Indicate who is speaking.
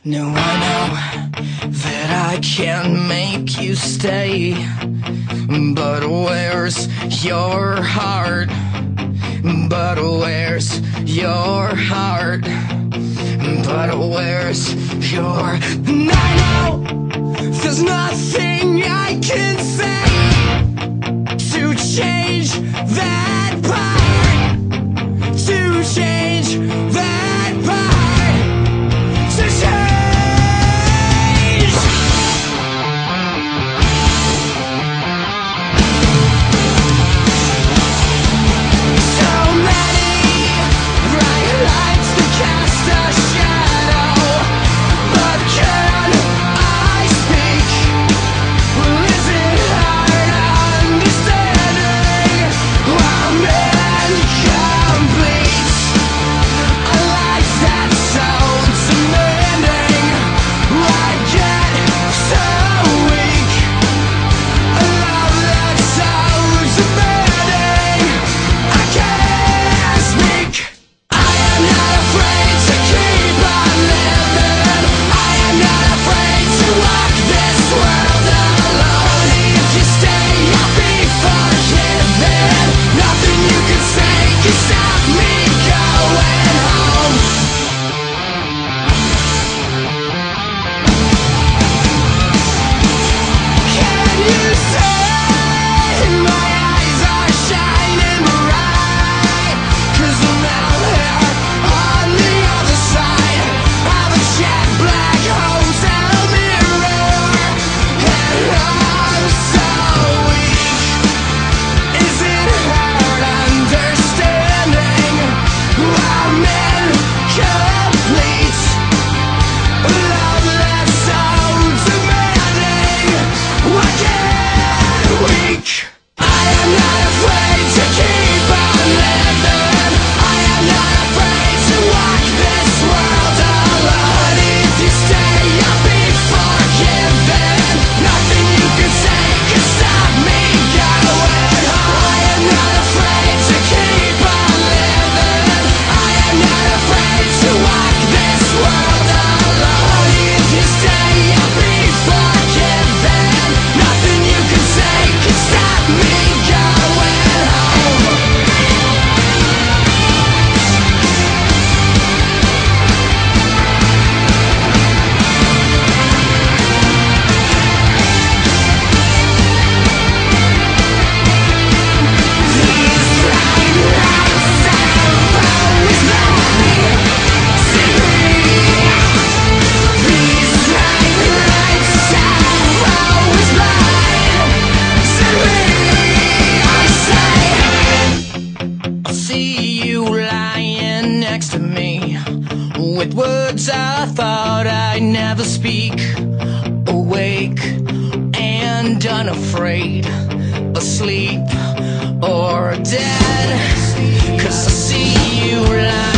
Speaker 1: No, I know that I can't make you stay, but where's your heart? But where's your heart? But where's your... And I know there's nothing I can say to change that part, to change that part, to change. So many bright lights to cast a shadow, but can I speak? Is it hard understanding I'm incomplete? A life that's so demanding, I get so weak. A love that's so demanding, I can't speak. I am not afraid to keep on living. I am not afraid to walk this world alone. If you stay, I'll be forgiven. Nothing you can say can stop me going home. Can you see my eyes are shining bright? 'Cause I'm out here on the other side of a jet black hotel mirror, and I'm so weak. Is it hard understanding I'm incomplete? A love that's so demanding, I get weak. I am not afraid to keep on living. I am not afraid to walk this world alone. If you stay, I'll be forgiven. Nothing you can say can stop me going home. I am not afraid to keep on living. I am not afraid to walk this world alone. If you stay, I'll be forgiven. Nothing you can say can stop me going home. These bright lights have always lied to me. These bright lights have always lied to me. I say, I see you lying next to me, with words I thought I'd never speak. Awake and unafraid, asleep or dead. 'Cause I see you lying